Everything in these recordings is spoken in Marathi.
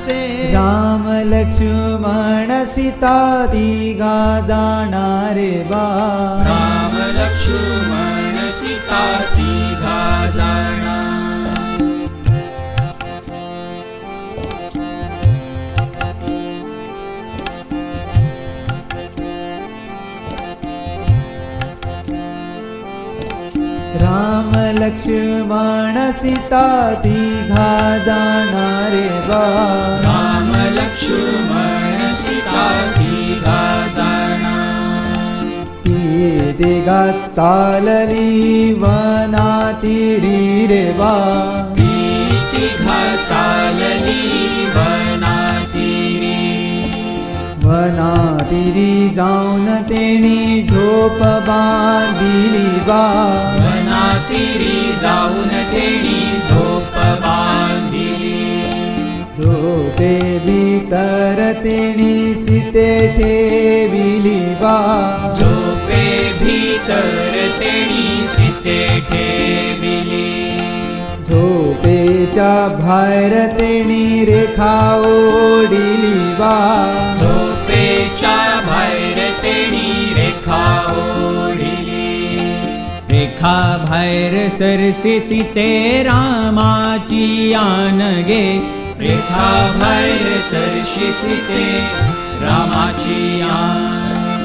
असे राम लक्ष्मण सीता तिघा जाणारे बा राम लक्ष्मण सीता तिघा जाणा राम लक्ष्मण सीता तिघा जाणारे बा राम लक्ष्मण सीता तिघा जाणा ती तिघा चालली वनातिरी रे बा ती तिघा चालली वनातिरी वनातिरी जाऊन तेणी झोप बांधिली बा वनातिरी जाऊन तेणी झोप बांधिली झोपे भीतर तेणी सीते ठेविली बा झोपे भीतर तेणी सीते ठेविली झोपेच्या बाहेर तेणी रेखा ओढिली बा झोपेच्या बाहेर तेणी रेखा ओढिली रेखा बाहेर सरसी सीते रामाची आन गे रेखा बाहेर सरशी सीते रामाची आन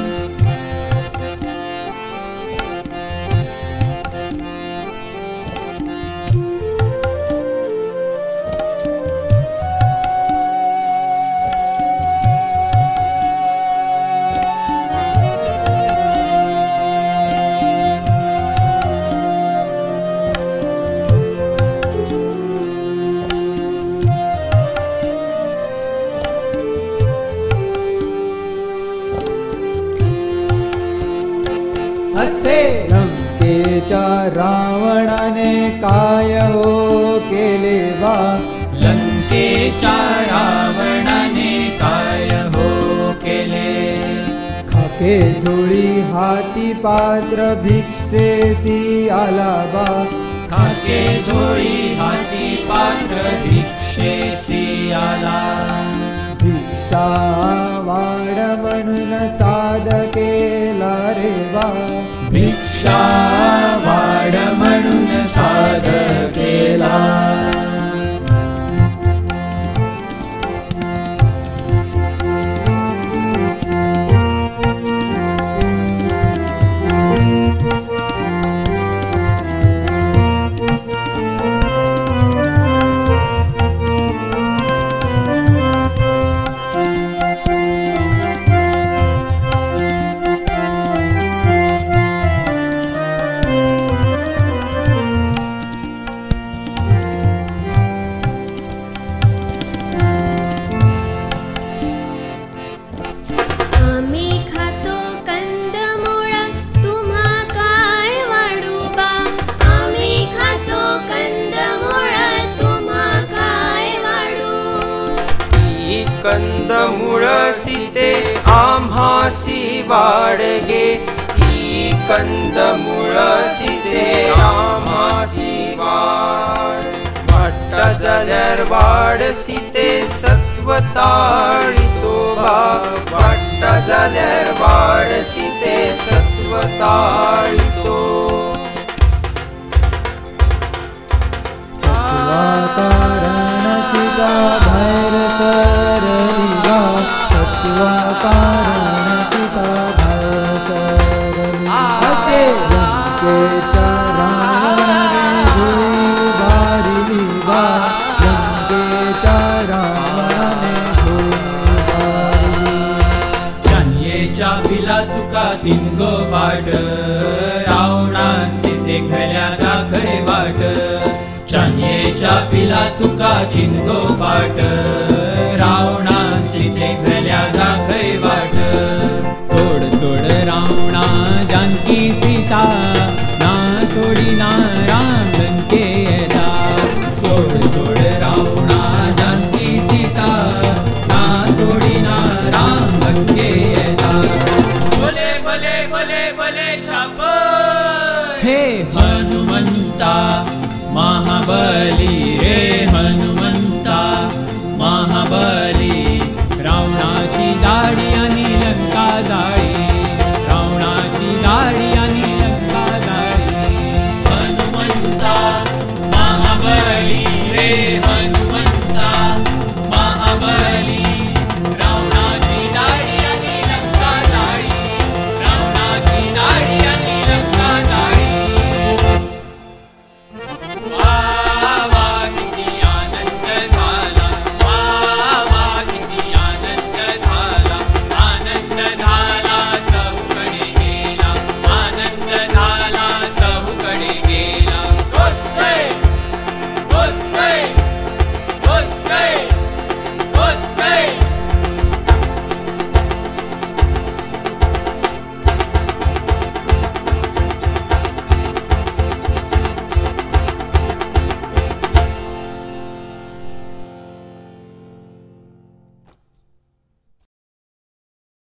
असे लंकेच्या रावणाने काय हो केले बा लंकेच्या रावणाने काय हो केले खाके झोळी हाती पात्र भिक्षेसी आला बा खाके झोळी हाती पात्र भिक्षेसी आला भिक्षा वाढ म्हणून साध केला रे बा भिक्षा वाढ म्हणून साध केला कंदमुळ सीते आम्हासी वाढगे ही कंदमुळ सीते आम्हासी वाढ वाट जाल्यार वाढ सीते सत्व ताळितो बा वाट जाल्यार वाढ सीते सत्व ताळितो कारण सीता बाहेर सरली बा सत्वा कारण सीता बाहेर सरली असे लंकेच्या रावणाने झोळी बारिली बा लंकेच्या रावणाने झोळी बारिली चान्येच्या बिला तुका तिनगो वाट रावणान सीते खल्या दाखय वाट चान्येच्या पिला तुका तिनगो वाट रावणान सीते खल्या दाखय वाट सोड सोड रावणा जानकी सीता ना सोडिना राम लंके येता सोड सोड रावणा जानकी सीता ना सोडिना राम लंके येता बोले बोले बोले बोले शाबास हे हनुमंता महाबली रे हनुमंता बली